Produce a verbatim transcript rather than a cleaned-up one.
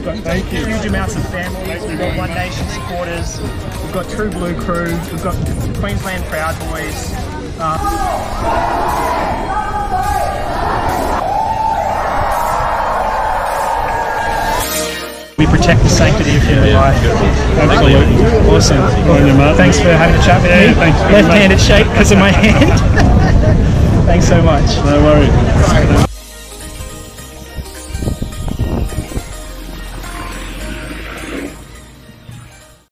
Thank you. Huge amounts of families. We've got One Nation supporters. We've got True Blue Crew. We've got Queensland Proud Boys. Um, We protect the sanctity of human life. Absolutely. Awesome. On your mark. Thanks for having a chat with me. Yeah, thanks very Left-handed shake because of my hand. Thanks so much. No worries.